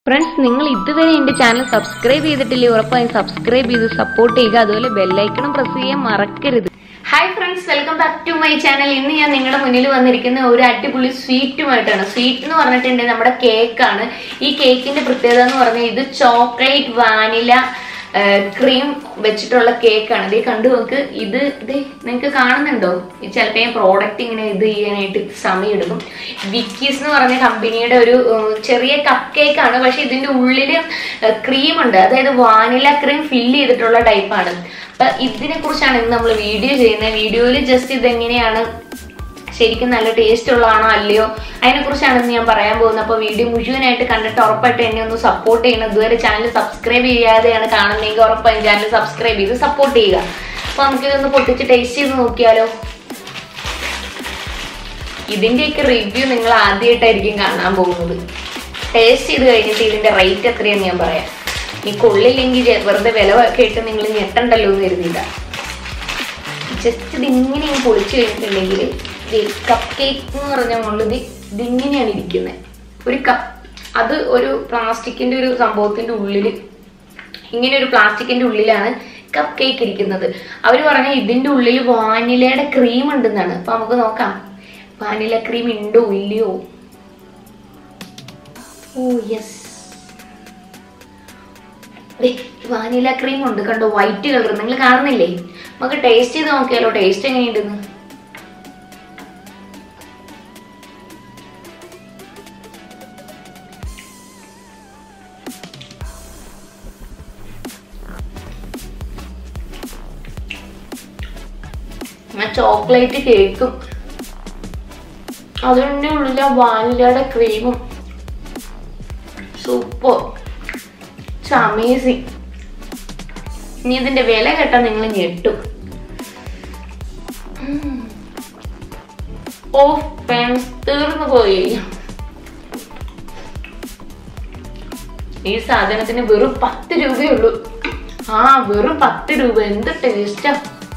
Friends, നിങ്ങൾ ഇതുവരെ എൻ്റെ ചാനൽ സബ്സ്ക്രൈബ് ചെയ്തിട്ടില്ലേ? ഉറപ്പായും സബ്സ്ക്രൈബ് ചെയ്ത് സപ്പോർട്ട് ചെയ്യുക. അതുപോലെ ബെല്ലൈക്കണും പ്രസ് ചെയ്യാൻ മറക്കരുത്. Hi friends, welcome back to my channel. ഇന്ന് ഞാൻ നിങ്ങളുടെ മുന്നിൽ വന്നിരിക്കുന്ന ഒരു അടിപൊളി സ്വീറ്റുമായിട്ടാണ്. സ്വീറ്റ് എന്ന് പറഞ്ഞിട്ടുണ്ടെങ്കിൽ നമ്മുടെ കേക്കാണ്. ഈ കേക്കിന്റെ പ്രത്യേകത എന്ന് പറഞ്ഞാൽ ഇത് ചോക്ലേറ്റ് വാനില ക്രീം വെച്ചിട്ടുള്ള കേക്കാണ്. ഇത് കണ്ടു നോക്ക്. ഇത് നിങ്ങൾക്ക് കാണുന്നുണ്ടോ? ചിലപ്പോൾ ഞാൻ പ്രോഡക്റ്റ് ഇങ്ങനെ ഇത് ചെയ്യാനായിട്ട് സമയം എടുക്കും. വിക്കീസ് എന്ന് പറഞ്ഞ കമ്പനിയുടെ ഒരു ചെറിയ കപ്പ് കേക്കാണ്. പക്ഷെ ഇതിന്റെ ഉള്ളിൽ ക്രീം ഉണ്ട്, അതായത് വാനില ക്രീം ഫില്ല് ചെയ്തിട്ടുള്ള ടൈപ്പാണ്. അപ്പൊ ഇതിനെ കുറിച്ചാണ് ഇന്ന് നമ്മൾ വീഡിയോ ചെയ്യുന്നത്. വീഡിയോയിൽ ജസ്റ്റ് ഇതെങ്ങനെയാണ്, ശരിക്കും നല്ല ടേസ്റ്റ് ഉള്ളതാണോ അല്ലയോ, അതിനെ കുറിച്ചാണ് ഇന്ന് ഞാൻ പറയാൻ പോകുന്നത്. അപ്പോൾ വീഡിയോ മുഴുവനായിട്ട് കണ്ടിട്ട് ഉറപ്പായിട്ട് എന്നെ ഒന്ന് സപ്പോർട്ട് ചെയ്യണം. ഇതുവരെ ചാനൽ സബ്സ്ക്രൈബ് ചെയ്യാതെയാണ് കാണുന്നതെങ്കിൽ ഉറപ്പായും ചാനൽ സബ്സ്ക്രൈബ് ചെയ്ത് സപ്പോർട്ട് ചെയ്യുക. അപ്പൊ നമുക്കിതൊന്ന് പൊട്ടിച്ച് ടേസ്റ്റ് ചെയ്ത് നോക്കിയാലോ. ഇതിന്റെയൊക്കെ റിവ്യൂ നിങ്ങൾ ആദ്യമായിട്ടായിരിക്കും കാണാൻ പോകുന്നത്. ടേസ്റ്റ് ചെയ്ത് കഴിഞ്ഞിട്ട് ഇതിന്റെ റേറ്റ് എത്രയാന്ന് ഞാൻ പറയാം. ഈ കൊള്ളില്ലെങ്കിൽ വെറുതെ വില കേട്ട് നിങ്ങൾ ഞെട്ടണ്ടല്ലോ എന്ന് കരുതിയില്ല. ജസ്റ്റ് ഇതിങ്ങനെ പൊളിച്ചു കഴിഞ്ഞിട്ടുണ്ടെങ്കിൽ കപ്പ് കേക്ക് എന്ന് പറഞ്ഞാൽ മുകളിൽ ഇതിങ്ങനെയാണ് ഇരിക്കുന്നത്. ഒരു കപ്പ്, അത് ഒരു പ്ലാസ്റ്റിക്കിന്റെ ഒരു സംഭവത്തിന്റെ ഉള്ളിൽ, ഇങ്ങനെ ഒരു പ്ലാസ്റ്റിക്കിന്റെ ഉള്ളിലാണ് കപ്പ് കേക്ക് ഇരിക്കുന്നത്. അവർ പറഞ്ഞ ഇതിന്റെ ഉള്ളിൽ വാനിലയുടെ ക്രീം ഉണ്ടെന്നാണ്. അപ്പൊ നമുക്ക് നോക്കാം വാനില ക്രീം ഉണ്ടോ ഇല്ലയോ. ഓ യെസ്, വാനില ക്രീം ഉണ്ട്. കണ്ടോ, വൈറ്റ് കളർ നിങ്ങൾ കാണുന്നില്ലേ? നമുക്ക് ടേസ്റ്റ് ചെയ്ത് നോക്കിയാലോ, ടേസ്റ്റ് എങ്ങനെയുണ്ടെന്ന്. ചോക്ലേറ്റ് കേക്കും അതിൻ്റെ ഉള്ളിലെ വാനിലയുടെ ക്രീമും സൂപ്പർ, അമേസിങ്. ഇനി ഇതിന്റെ വില കേട്ടാ നിങ്ങൾ ഞെട്ടും. ഓ ഫ്രണ്ട്സ്, തീർന്നു പോയി. ഈ സാധനത്തിന് വെറും 10 രൂപയുള്ളൂ. വെറും 10 രൂപ. എന്ത് ടേസ്റ്റാ.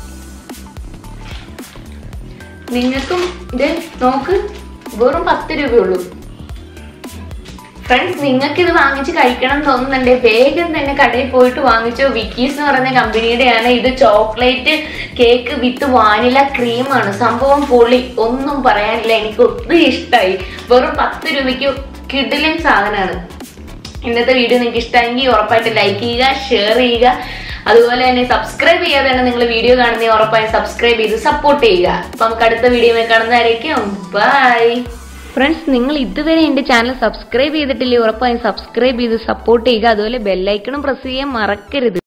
നിങ്ങൾക്കും ഇത് നോക്ക്, വെറും 10 രൂപയുള്ളൂ. ഫ്രണ്ട്സ്, നിങ്ങൾക്ക് ഇത് വാങ്ങിച്ച് കഴിക്കണം തോന്നുന്നുണ്ട്, വേഗം തന്നെ കടയിൽ പോയിട്ട് വാങ്ങിച്ചോ. വിക്കീസ് എന്ന് പറയുന്ന കമ്പനിയുടെയാണ്. ഇത് ചോക്ലേറ്റ് കേക്ക് വിത്ത് വാനില ക്രീമാണ്. സംഭവം പൊളി, ഒന്നും പറയാനില്ല. എനിക്ക് ഒത്തിരി ഇഷ്ടമായി. വെറും 10 രൂപയ്ക്ക് കിടിലൻ സാധനമാണ്. ഇന്നത്തെ വീഡിയോ നിങ്ങൾക്ക് ഇഷ്ടമെങ്കിൽ ഉറപ്പായിട്ട് ലൈക്ക് ചെയ്യുക, ഷെയർ ചെയ്യുക. അതുപോലെ തന്നെ സബ്സ്ക്രൈബ് ചെയ്യാതെയാണ് നിങ്ങൾ വീഡിയോ കാണുന്നത്, ഉറപ്പായും സബ്സ്ക്രൈബ് ചെയ്ത് സപ്പോർട്ട് ചെയ്യുക. അപ്പൊ നമുക്ക് അടുത്ത വീഡിയോ കാണുന്നതായിരിക്കും. ബൈ. ഫ്രണ്ട്സ്, നിങ്ങൾ ഇതുവരെ എൻ്റെ ചാനൽ സബ്സ്ക്രൈബ് ചെയ്തിട്ടില്ലേ? ഉറപ്പായും സബ്സ്ക്രൈബ് ചെയ്ത് സപ്പോർട്ട് ചെയ്യുക. അതുപോലെ ബെല്ലൈക്കണും പ്രസ് ചെയ്യാൻ മറക്കരുത്.